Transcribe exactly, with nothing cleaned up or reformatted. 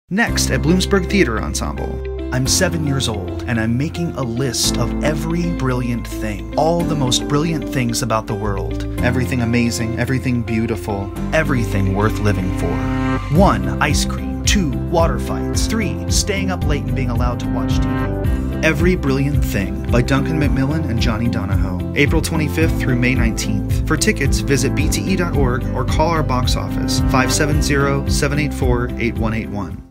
Next at Bloomsburg Theater Ensemble. I'm seven years old, and I'm making a list of every brilliant thing. All the most brilliant things about the world. Everything amazing, everything beautiful, everything worth living for. One, ice cream. Two, water fights. Three, staying up late and being allowed to watch T V. Every Brilliant Thing by Duncan, Macmillan, and Jonny Donahoe. April twenty-fifth through May nineteenth. For tickets, visit b t e dot org or call our box office five seven zero, seven eight four, eight one eight one.